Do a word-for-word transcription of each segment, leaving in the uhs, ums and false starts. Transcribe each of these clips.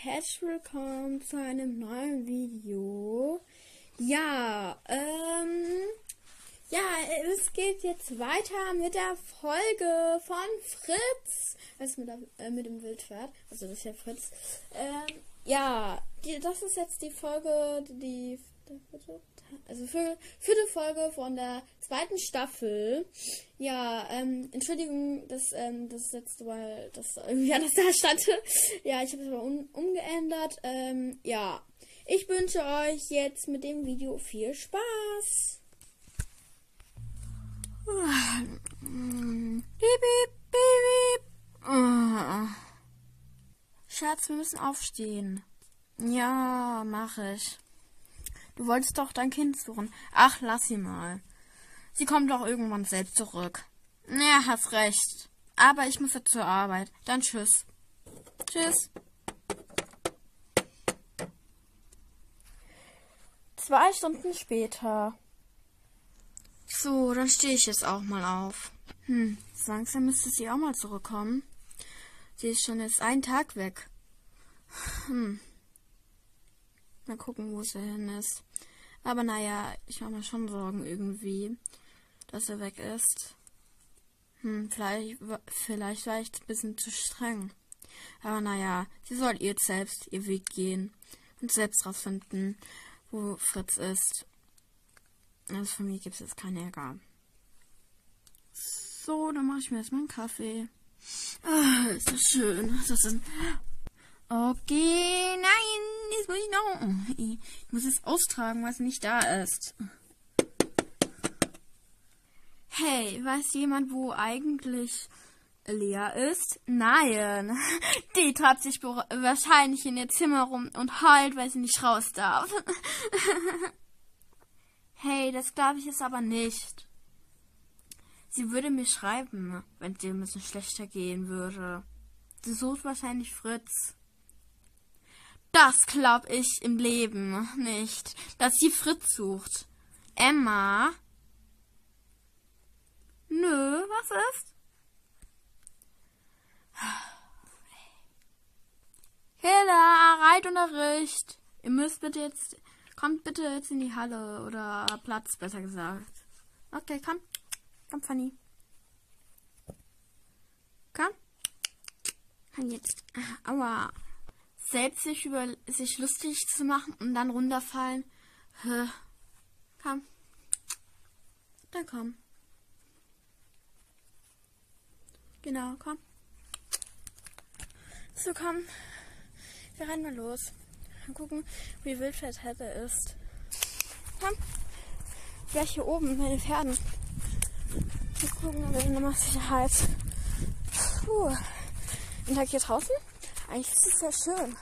herzlich willkommen zu einem neuen Video. Ja, ähm, ja, es geht jetzt weiter mit der Folge von Fritz. Also mit, der, äh, mit dem Wildpferd. Also das ist ja Fritz. Ähm, ja, die, das ist jetzt die Folge, die, also für, für die Folge von der zweiten Staffel. Ja, ähm, Entschuldigung, dass ähm, das letzte Mal, das irgendwie anders da stand. Ja, ich habe es aber um, umgeändert. Ähm, ja, ich wünsche euch jetzt mit dem Video viel Spaß. Piep, piep, piep. Oh. Schatz, wir müssen aufstehen. Ja, mach ich. Du wolltest doch dein Kind suchen. Ach, lass sie mal. Sie kommt doch irgendwann selbst zurück. Ja, hast recht. Aber ich muss jetzt zur Arbeit. Dann tschüss. Tschüss. Zwei Stunden später. So, dann stehe ich jetzt auch mal auf. Hm, langsam müsste sie auch mal zurückkommen. Sie ist schon jetzt einen Tag weg. Hm. Mal gucken, wo sie hin ist. Aber naja, ich mache mir schon Sorgen irgendwie, dass er weg ist. Hm, vielleicht, vielleicht war ich ein bisschen zu streng. Aber naja, sie soll jetzt selbst ihr Weg gehen und selbst rausfinden, wo Fritz ist. Also von mir gibt es jetzt keinen Ärger. So, dann mache ich mir jetzt mal einen Kaffee. Ah, ist das schön. Das ist okay, nein, jetzt muss ich noch. Ich muss es austragen, was nicht da ist. Hey, weiß jemand, wo eigentlich Lea ist? Nein. Die treibt sich wahrscheinlich in ihr Zimmer rum und heult, weil sie nicht raus darf. Hey, das glaube ich jetzt aber nicht. Sie würde mir schreiben, wenn es ihr ein bisschen schlechter gehen würde. Sie sucht wahrscheinlich Fritz. Das glaube ich im Leben nicht, dass sie Fritz sucht. Emma? Nö, was ist? Hilda, Reitunterricht. Ihr müsst bitte jetzt, kommt bitte jetzt in die Halle oder Platz, besser gesagt. Okay, komm. Komm, Fanny. Komm. Komm jetzt. Aua. Selbst sich über sich lustig zu machen und dann runterfallen. Hä. Komm. Dann komm. Genau, komm. So, komm. Wir rennen mal los. Mal gucken, wie Wildpferdhette ist. Komm. Gleich hier oben bei den Pferden. Wir gucken, ob wir nochmal Sicherheit. Puh. Den Tag hier draußen? Eigentlich ist es sehr schön.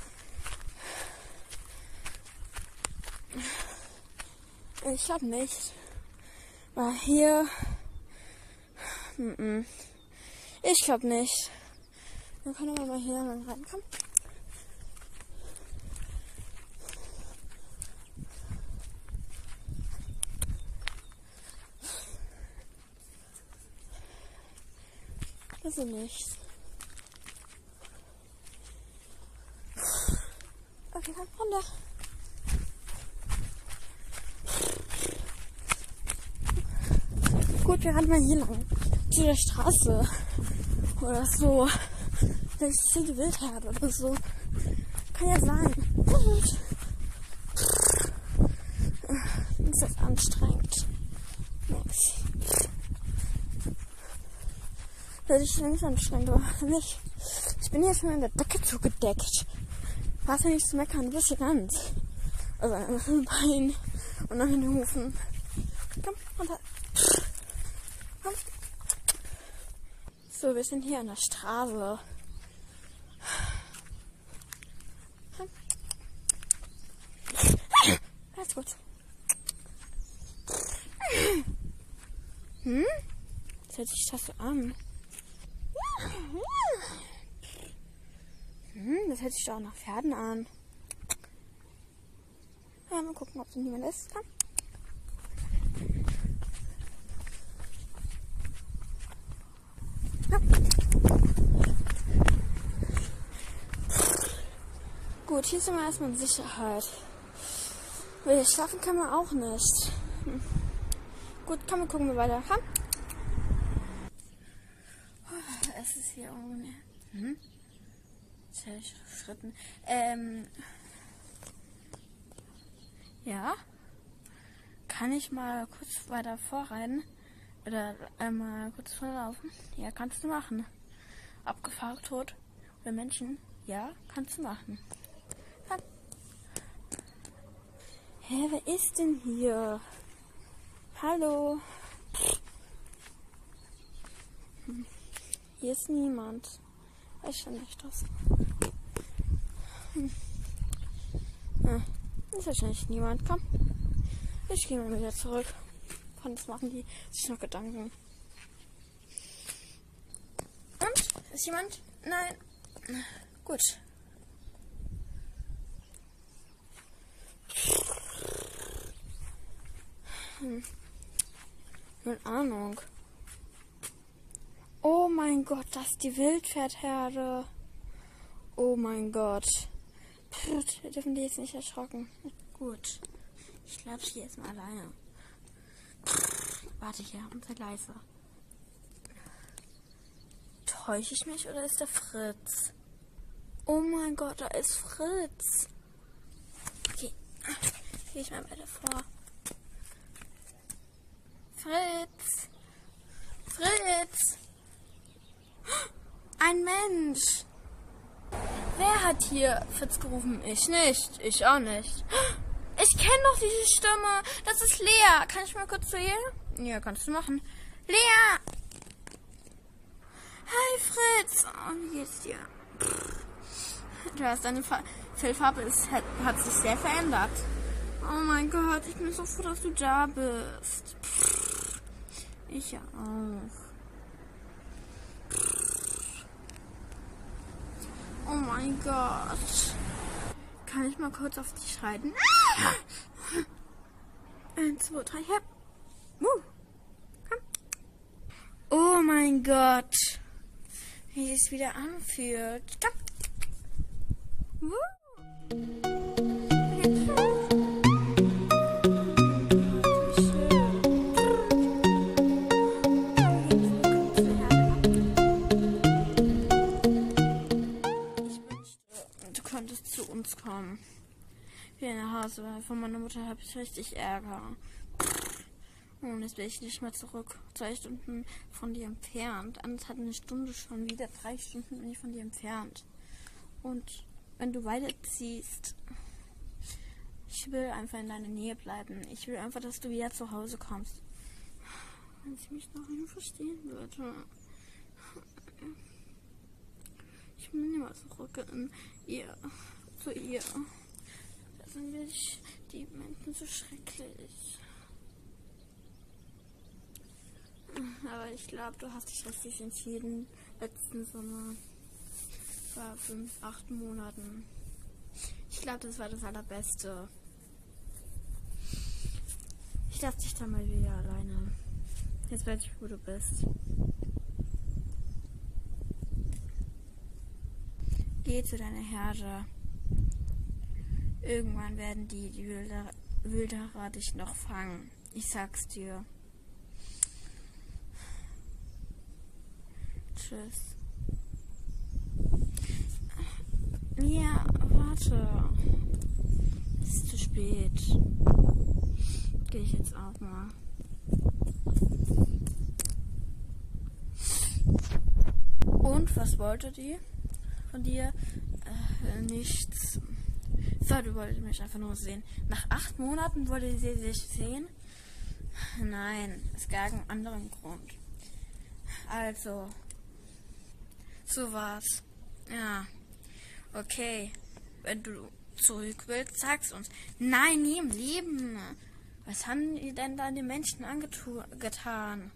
Ich glaube nicht. Weil hier. Ich glaube nicht. Dann können wir mal hier reinkommen. Das ist nichts. Okay, komm runter. Gut, wir rennen mal hier lang. Zu der Straße. Oder so. Vielleicht ist hier die Wildherde oder so. Kann ja sein. Ist das anstrengend. Nix. Das ist nicht anstrengend, aber nicht. Ich bin hier schon in der Decke zugedeckt. Hast ja nichts zu meckern, du bist hier ganz. Also an den Beinen und an den Hufen. Komm, runter. Komm. So, wir sind hier an der Straße. Komm. Ganz gut. Hm? Jetzt hört sich das so an. Hm, das hört sich doch auch nach Pferden an. Ja, mal gucken, ob da niemand ist. Komm. Ja. Gut, hier sind wir erstmal in Sicherheit. Will schlafen kann man auch nicht. Hm. Gut, komm, wir gucken wir weiter. Komm. Oh, es ist hier ohne. Hm? Schritten. Ähm. Ja. Kann ich mal kurz weiter vorreiten? Oder einmal kurz vorlaufen? Ja, kannst du machen. Abgefahren, tot. Oder Menschen? Ja, kannst du machen. Komm. Hä, wer ist denn hier? Hallo. Hm. Hier ist niemand. Weiß schon nicht das. Hm. Ah, ist wahrscheinlich niemand. Komm. Ich gehe mal wieder zurück. Von das machen die sich noch Gedanken. Und? Ist jemand? Nein. Gut. Hm. Keine Ahnung. Oh mein Gott, das ist die Wildpferdherde. Oh mein Gott. Pff, wir dürfen die jetzt nicht erschrocken. Gut. Ich glaube, hier ist mal alleine. Pff, warte hier, unser Gleise. Täusche ich mich oder ist der Fritz? Oh mein Gott, da ist Fritz. Okay, gehe ich mal weiter vor. Fritz! Fritz! Ein Mensch! Wer hat hier Fritz gerufen? Ich nicht. Ich auch nicht. Ich kenne doch diese Stimme. Das ist Lea. Kann ich mal kurz zu ihr? Ja, kannst du machen. Lea! Hi Fritz! Oh, wie geht's dir? Du hast deine Fa- Fellfarbe ist, hat, hat sich sehr verändert. Oh mein Gott, ich bin so froh, dass du da bist. Ich auch. Oh mein Gott. Kann ich mal kurz auf dich schreiten? Eins, zwei, drei, ja. Uh. Komm. Oh mein Gott. Wie es wieder anfühlt. Komm. Uh. Zu uns kommen. Wieder nach Hause, weil von meiner Mutter habe ich richtig Ärger. Und jetzt bin ich nicht mehr zurück. Zwei Stunden von dir entfernt. Anderthalb eine Stunde schon wieder. Drei Stunden bin ich von dir entfernt. Und wenn du weiterziehst, ich will einfach in deiner Nähe bleiben. Ich will einfach, dass du wieder zu Hause kommst. Wenn sie mich noch nicht verstehen würde. Ich will nicht mehr zurück in ihr, zu ihr. Da sind wirklich die Menschen so schrecklich. Aber ich glaube, du hast dich richtig entschieden. Letzten Sommer. Vor fünf, acht Monaten. Ich glaube, das war das Allerbeste. Ich lasse dich dann mal wieder alleine. Jetzt weiß ich, wo du bist. Geh zu deiner Herde. Irgendwann werden die, die Wilderer, Wilderer dich noch fangen. Ich sag's dir. Tschüss. Ja, warte. Es ist zu spät. Gehe ich jetzt auch mal. Und was wollte die von dir? Äh, nichts. So, du wolltest mich einfach nur sehen. Nach acht Monaten wollte sie sich sehen? Nein, es gab einen anderen Grund. Also, so war's. Ja, okay. Wenn du zurück willst, sag's uns. Nein, nie im Leben. Was haben die denn da den Menschen angetan?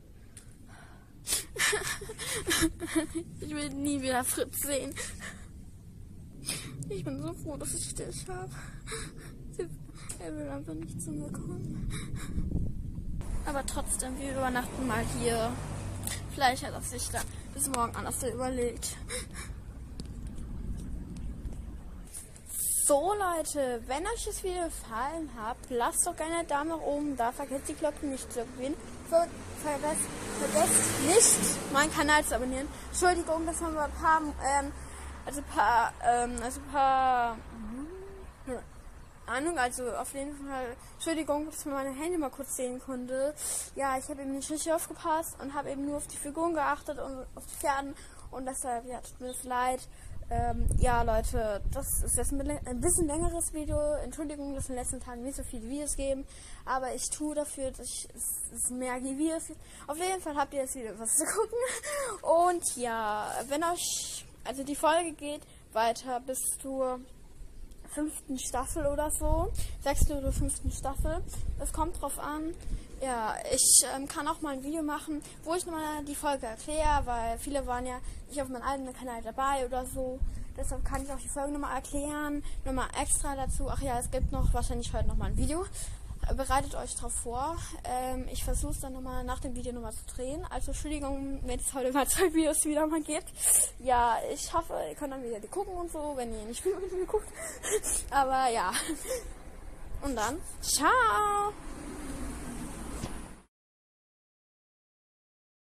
Ich will nie wieder Fritz sehen. Ich bin so froh, dass ich dich habe. Er will einfach nicht zu mir kommen. Aber trotzdem, wir übernachten mal hier. Vielleicht hat er sich da bis morgen anders überlegt. So Leute, wenn euch das Video gefallen hat, lasst doch gerne einen Daumen nach oben da, vergesst die Glocke nicht zu aktivieren. Ver vergesst, vergesst nicht, meinen Kanal zu abonnieren. Entschuldigung, dass man ein paar, ähm, also ein paar, ähm, also ein paar, hm, Ahnung, also auf jeden Fall, Entschuldigung, dass man meine Hände mal kurz sehen konnte. Ja, ich habe eben nicht richtig aufgepasst und habe eben nur auf die Figuren geachtet und auf die Pferden und deshalb, ja, tut mir das leid. Ähm, ja, Leute, das ist jetzt ein bisschen längeres Video. Entschuldigung, dass in den letzten Tagen nicht so viele Videos geben, aber ich tue dafür, dass ich, es, es mehr Videos gibt. Auf jeden Fall habt ihr jetzt wieder was zu gucken. Und ja, wenn euch, also die Folge geht weiter bis zur fünften Staffel oder so, sechsten oder fünften Staffel. Das kommt drauf an. Ja, ich ähm, kann auch mal ein Video machen, wo ich nochmal die Folge erkläre, weil viele waren ja nicht auf meinem alten Kanal dabei oder so. Deshalb kann ich auch die Folge nochmal erklären, nochmal extra dazu. Ach ja, es gibt noch wahrscheinlich heute nochmal ein Video. Bereitet euch darauf vor. Ähm, ich versuche es dann nochmal nach dem Video nochmal zu drehen. Also Entschuldigung, wenn es heute mal zwei Videos wieder mal gibt. Ja, ich hoffe, ihr könnt dann wieder die gucken und so, wenn ihr nicht viel mit mir guckt. Aber ja. Und dann, ciao!